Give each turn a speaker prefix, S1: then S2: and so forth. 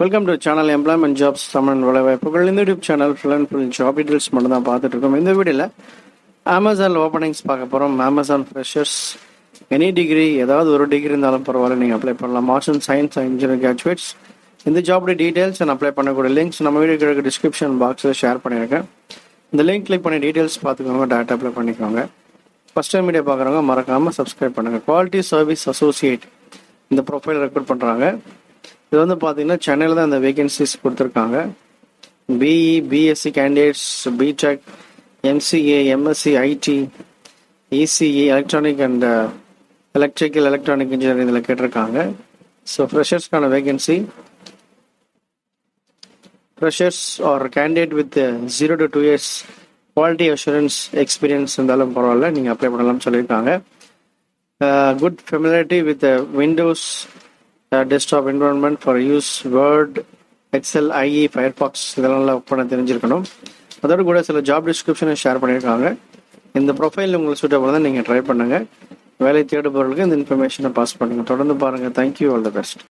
S1: Welcome to channel employment jobs Tamil வேலைவாய்ப்புகள். இந்த YouTube channel full and full job details மட்டும் தான் பார்த்துட்டு இருக்கோம். இந்த வீடியோவில் அமேசான் ஓப்பனிங்ஸ் பார்க்க போகிறோம். அமேசான் ஃப்ரெஷர்ஸ் எனி டிகிரி, ஏதாவது ஒரு டிகிரி இருந்தாலும் பரவாயில்ல, நீங்கள் அப்ளை பண்ணலாம். Arts and science engineering graduates. இந்த ஜாபோட டீட்டெயில்ஸ் அண்ட் அப்ளை பண்ணக்கூடிய லிங்க்ஸ் நம்ம வீடியோ டிஸ்கிரிப்ஷன் பாக்ஸில் ஷேர் பண்ணியிருக்கேன். இந்த லிங்க் கிளிக் பண்ணி டீட்டெயில்ஸ் பார்த்துக்கோங்க, டேட்டா அப்ளை பண்ணிக்கோங்க. ஃபஸ்ட் டைம் வீடியோ பார்க்குறவங்க மறக்காமல் சப்ஸ்கிரைப் பண்ணுங்கள். குவாலிட்டி சர்வீஸ் அசோசியேட் இந்த ப்ரொஃபைல் ரெக்ரூட் பண்ணுறாங்க. இது வந்து பார்த்தீங்கன்னா சென்னையில் தான் இந்த வேகன்சிஸ் கொடுத்துருக்காங்க. BE, BSc candidates, BTech, MCA, MSc, IT, ECE, electronic and electrical engineering இதில் கேட்டிருக்காங்க. ஸோ ஃப்ரெஷர்ஸ்க்கான vacancy. Freshers or candidate with 0 to 2 years quality assurance experience இருந்தாலும் பரவாயில்ல, நீங்கள் அப்ளை பண்ணலாம்னு சொல்லியிருக்காங்க. Good familiarity with Windows desktop environment for use Word, Excel, IE, Firefox இதெல்லாம் work பண்ண தெரிஞ்சிருக்கணும். அதோடு கூட சில ஜாப் டிஸ்கிரிப்ஷனை ஷேர் பண்ணியிருக்காங்க. இந்த ப்ரொஃபைல் உங்களுக்கு சூட்டபிள் தான், நீங்கள் ட்ரை பண்ணுங்கள். வேலை தேடுபவர்களுக்கு இந்த இன்ஃபர்மேஷனை பாஸ் பண்ணுங்கள். தொடர்ந்து பாருங்கள். Thank you, all the best.